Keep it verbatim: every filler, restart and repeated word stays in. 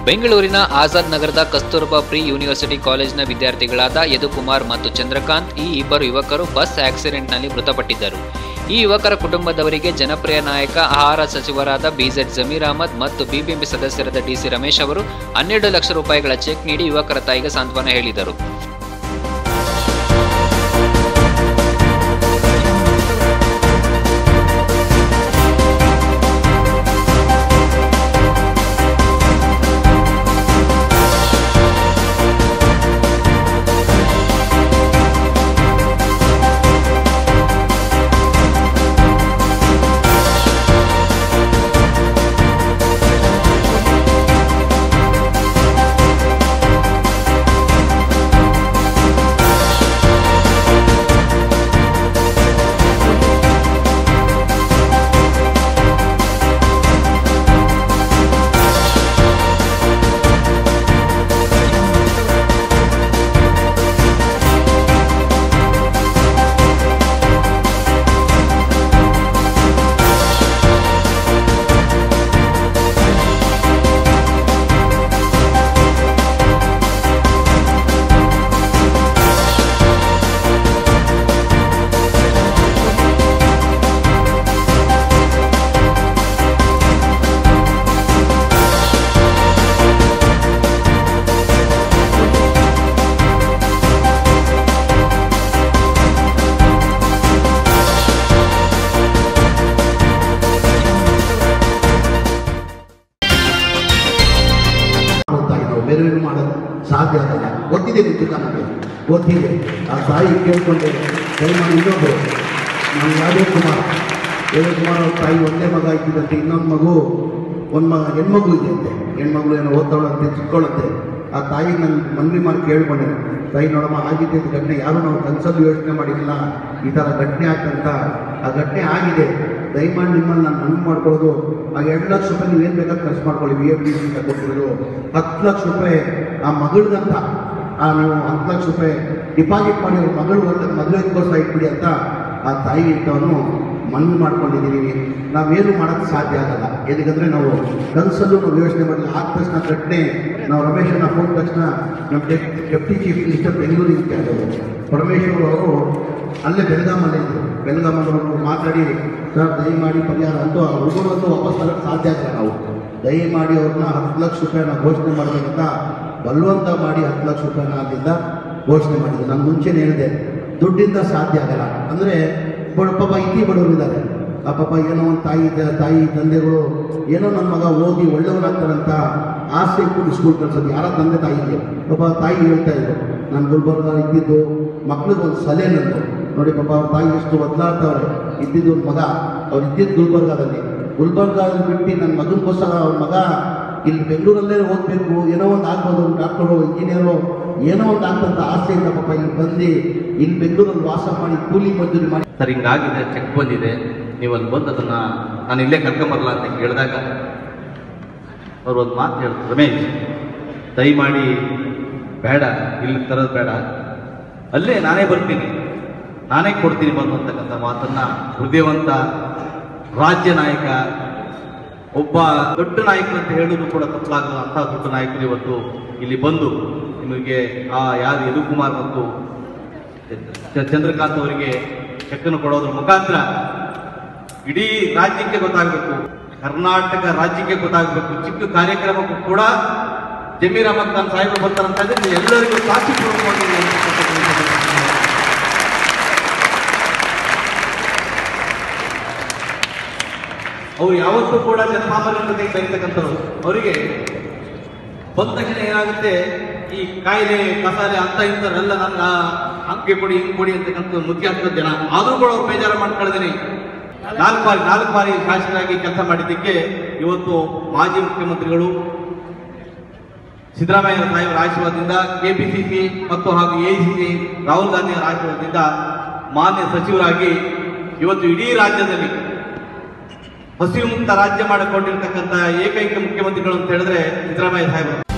ಬೆಂಗಳೂರಿನ ಆಜಾದ್ ನಗರದ Kasturba pre university ಕಾಲೇಜಿನ ವಿದ್ಯಾರ್ಥಿಗಳಾದ ಯದುಕುಮಾರ್ ಮತ್ತು ಚಂದ್ರಕಾಂತ್ ಈ ಇಬ್ಬರು ಯುವಕರು ಬಸ್ ಆಕ್ಸಿಡೆಂಟ್ನಲ್ಲಿ ಮೃತಪಟ್ಟಿದ್ದರು. ಈ ಯುವಕರ ಕುಟುಂಬದವರಿಗೆ ಜನಪ್ರಿಯ ನಾಯಕ ಆಹಾರ ಸಚಿವರಾದ ಬಿ ಝೆಡ್ ಜಮೀರ್ ಅಹಮದ್ ಮತ್ತು ಬಿಬಿಎಂಪಿ ಸದಸ್ಯರಾದ ಡಿ ಸಿ ರಮೇಶ್ ಅವರು ಹನ್ನೆರಡು ಲಕ್ಷ ರೂಪಾಯಿಗಳ ಚೆಕ್ ನೀಡಿ ಯುವಕರ ತಾಯಿಗೆ ಸಾಂತ್ವನ ಹೇಳಿದರು. ಬೇರೆ ಮಾಡೋದು ಸಾಧ್ಯ ಆಗಲ್ಲ. ಗೊತ್ತಿದೆ ನಿಂತು ನಮಗೆ ಗೊತ್ತಿದೆ. ಆ ತಾಯಿ ಕೇಳ್ಕೊಂಡೆ ದಯಮಾಡಿ ಇನ್ನೊಬ್ಬರು ನಾನು ಯಾದವಕುಮಾರ್ ಯಾದವಕುಮಾರ್ ಅವ್ರ ತಾಯಿ ಒಂದೇ ಮಗ ಇದ್ದಿದ್ದಂತೆ, ಇನ್ನೊಂದು ಮಗು ಒಂದು ಮಗ ಹೆಣ್ಮಗು ಇದೆಯಂತೆ, ಹೆಣ್ಮಗಳು ಏನೋ ಓದ್ತಾಳಂತೆ ಚಿಕ್ಕೋಳಂತೆ. ಆ ತಾಯಿ ನನ್ನ ಮನವಿ ಮಾಡಿ ಕೇಳ್ಕೊಂಡೆ, ತಾಯಿ ನೋಡಮ್ಮ ಆಗಿದೆ ಘಟನೆ, ಯಾರು ನಾವು ಕನಸಲ್ಲಿ ಯೋಚನೆ ಮಾಡಿರಲಿಲ್ಲ ಈ ಥರ ಘಟನೆ ಆಗ್ತಂತ. ಆ ಘಟನೆ ಆಗಿದೆ, ದಯಮಾಡಿ ನಿಮ್ಮನ್ನು ನಾನು ಮನವಿ ಮಾಡ್ಕೊಳ್ಳೋದು ಆ ಎರಡು ಲಕ್ಷ ರೂಪಾಯಿ ನೀವೇನು ಬೇಕಾದ್ರೆ ಖರ್ಚು ಮಾಡ್ಕೊಳ್ಳಿ. ವಿ ಎಫ್ ಡಿ ಸಿ ಅಂತ ಕೊಟ್ಟಿರೋದು ಹತ್ತು ಲಕ್ಷ ರೂಪಾಯಿ ಆ ಮಗಳಿಗಂತ ಆ ನೀವು ಹತ್ತು ಲಕ್ಷ ರೂಪಾಯಿ ಡಿಪಾಸಿಟ್ ಮಾಡಿ ಅವ್ರ ಮಗಳು ಒಳ್ಳೆ ಮದುವೆಗೋಸ್ಕರ ಇಟ್ಬಿಡಿ ಅಂತ ಆ ತಾಯಿ ಇಂಥವನು ಮನವಿ ಮಾಡ್ಕೊಂಡಿದ್ದೀವಿ. ನಾವೇನು ಮಾಡೋಕ್ಕೆ ಸಾಧ್ಯ ಆಗಲ್ಲ, ಏಕೆಂದರೆ ನಾವು ಕನಸಲ್ಲೂ ನಾವು ಯೋಚನೆ ಮಾಡಲಿಲ್ಲ. ಆದ ತಕ್ಷಣ ಘಟನೆ ನಾವು ರಮೇಶನ ಹೋದ ತಕ್ಷಣ ನಮ್ಮ ಡೆಪ್ಟಿ ಚೀಫ್ ಮಿನಿಸ್ಟರ್ ಬೆಂಗಳೂರಿಗೆ ಕೇಳಿದ್ರು. ಪರಮೇಶ್ವರ್ ಅವರು ಅಲ್ಲೇ ಬೆಳಗಾಮಲ್ಲೇ ಇದ್ದರು. ಬೆಳಗಾಮಲ್ಲವರು ಮಾತಾಡಿ ಸರ್ ದಯಮಾಡಿ ಪರಿಹಾರ ಅಂತೂ ಆ ಹುಡುಗರಂತೂ ವಾಪಸ್ ಬರೋಕ್ಕೆ ಸಾಧ್ಯ ಆಗಲ್ಲ, ನಾವು ದಯಮಾಡಿ ಅವ್ರನ್ನ ಹತ್ತು ಲಕ್ಷ ರೂಪಾಯಿನ ಘೋಷಣೆ ಮಾಡಬೇಕಂತ ಬಲವಂತ ಮಾಡಿ ಹತ್ತು ಲಕ್ಷ ರೂಪಾಯಿನ ಅಲ್ಲಿಂದ ಘೋಷಣೆ ಮಾಡಿದ್ರು. ನಾನು ಮುಂಚೆನೇ ಹೇಳಿದೆ ದುಡ್ಡಿಂದ ಸಾಧ್ಯ ಆಗಲ್ಲ. ಅಂದರೆ ಬಡ ಪಾಪ ಇತಿ ಬಡವರಿದ್ದಾರೆ. ಆ ಪಾಪ ಏನೋ ಒಂದು ತಾಯಿ ತಾಯಿ ತಂದೆಗಳು ಏನೋ ನನ್ನ ಮಗ ಓದಿ ಒಳ್ಳೆಯವರಾಗ್ತಾರಂತ ಆಸೆ ಇಟ್ಬಿಟ್ಟು ಸ್ಕೂಲ್ ಕಳ್ಸೋದು ಯಾರ ತಂದೆ ತಾಯಿಗೆ. ಪಾಪ ತಾಯಿ ಹೇಳ್ತಾ ಇದ್ರು, ನಾನು ಗುಲ್ಬರ್ಗ ಇದ್ದಿದ್ದು ಮಕ್ಳಿಗೆ ಒಂದು ಸಲಹೆ ನಂದು ನೋಡಿ ಪಾಪ ಅವ್ರ ತಾಯಿ ಎಷ್ಟು ಬದಲಾಡ್ತವ್ರೆ. ಇದ್ದಿದ್ದು ಒಂದು ಮಗ ಅವ್ರು ಇದ್ದಿದ್ದು ಗುಲ್ಬರ್ಗಾದಲ್ಲಿ ಗುಲ್ಬರ್ಗಾದಲ್ಲಿ ಬಿಟ್ಟು ನನ್ನ ಮಗನಿಗೋಸ್ಕರ ಅವ್ರ ಮಗ ಇಲ್ಲಿ ಬೆಂಗಳೂರಲ್ಲೇ ಓದಬೇಕು, ಏನೋ ಒಂದು ಆಗ್ಬೋದು, ಡಾಕ್ಟರು ಇಂಜಿನಿಯರು ಏನೋ ಒಂದು ಆಗ್ತಂತ ಆಸೆಯಿಂದ ಪಾಪ ಇಲ್ಲಿ ಬಂದು ಇಲ್ಲಿ ಬೆಂಗಳೂರಲ್ಲಿ ವಾಸ ಮಾಡಿ ಕೂಲಿ ಮಜೂರಿ ಮಾಡಿ ಸರ್ ಹಿಂಗಾಗಿದೆ, ಚೆಕ್ ಬಂದಿದೆ, ನೀವು ಅಲ್ಲಿ ಬಂದು ಅದನ್ನು ನಾನು ಇಲ್ಲೇ ಕರ್ಕೊಂಬರಲ್ಲ ಅಂತ ಹೇಳಿದಾಗ ಅವ್ರು ಒಂದು ಮಾತು ಹೇಳ್ತಾರೆ, ರಮೇಶ್ ದಯಮಾಡಿ ಬೇಡ, ಇಲ್ಲಿ ತರೋದು ಬೇಡ, ಅಲ್ಲೇ ನಾನೇ ಬರ್ತೀನಿ, ನಾನೇ ಕೊಡ್ತೀನಿ ಬಂದು ಅಂತಕ್ಕಂಥ ಮಾತನ್ನು ಹೃದಯವಂತ ರಾಜ್ಯ ನಾಯಕ, ಒಬ್ಬ ದೊಡ್ಡ ನಾಯಕರು ಅಂತ ಹೇಳೋದು ಕೂಡ ತಪ್ಪಲಾಗಲ್ಲ ಅಂಥ ದೊಡ್ಡ ನಾಯಕರು ಇವತ್ತು ಇಲ್ಲಿ ಬಂದು ನಿಮಗೆ ಆ ಯಾರು ಯದುಕುಮಾರ್ ಮತ್ತು ಚಂದ್ರಕಾಂತ್ ಅವರಿಗೆ ಚೆಕ್ಕನ್ನು ಕೊಡೋದ್ರ ಮುಖಾಂತರ ಇಡೀ ರಾಜ್ಯಕ್ಕೆ ಗೊತ್ತಾಗಬೇಕು, ಕರ್ನಾಟಕ ರಾಜ್ಯಕ್ಕೆ ಗೊತ್ತಾಗಬೇಕು. ಚಿಕ್ಕ ಕಾರ್ಯಕ್ರಮಕ್ಕೂ ಕೂಡ ಜಮೀರ್ ಅಹಮದ್ ಖಾನ್ ಸಾಹೇಬರು ಬರ್ತಾರಂತ ಇದ್ರೆ ಎಲ್ಲರಿಗೂ ಸಾಕ್ಷಿ ಅವ್ರು ಯಾವತ್ತೂ ಕೂಡ ಜನಸಾಮಾನ್ಯರ ಜೊತೆಗೆ ಬೆರೀತಕ್ಕಂಥವ್ರು. ಅವರಿಗೆ ಬಂದ ತಕ್ಷಣ ಏನಾಗುತ್ತೆ, ಈ ಕಾಯಿಲೆ ಕಸಾಲೆ ಅಂತ ಇಂಥವ್ರೆಲ್ಲ ನನ್ನ ಹಂಗೆ ಕೊಡಿ ಹಿಂಗೆ ಕೊಡಿ ಅಂತಕ್ಕಂಥ ಮುಖ್ಯ ಆಗ್ತದೆ ಜನ. ಆದರೂ ಕೂಡ ಅವ್ರು ಬೇಜಾರು ಮಾಡ್ಕೊಳ್ತೀನಿ. ನಾಲ್ಕು ಬಾರಿ ನಾಲ್ಕು ಬಾರಿ ಶಾಸಕರಾಗಿ ಕೆಲಸ ಮಾಡಿದ್ದಕ್ಕೆ ಇವತ್ತು ಮಾಜಿ ಮುಖ್ಯಮಂತ್ರಿಗಳು ಸಿದ್ದರಾಮಯ್ಯ ಸಾಹೇಬರ ಆಶೀರ್ವಾದದಿಂದ, ಕೆಪಿಸಿಸಿ ಮತ್ತು ಹಾಗೂ ಎಐಸಿಸಿ ರಾಹುಲ್ ಗಾಂಧಿ ಅವರ ಆಶೀರ್ವಾದದಿಂದ ಮಾನ್ಯ ಸಚಿವರಾಗಿ ಇವತ್ತು ಇಡೀ ರಾಜ್ಯದಲ್ಲಿ ಹಸಿವು ಮುಕ್ತ ರಾಜ್ಯ ಮಾಡಿಕೊಂಡಿರ್ತಕ್ಕಂಥ ಏಕೈಕ ಮುಖ್ಯಮಂತ್ರಿಗಳು ಅಂತ ಹೇಳಿದ್ರೆ ಸಿದ್ದರಾಮಯ್ಯ ಸಾಹೇಬರು.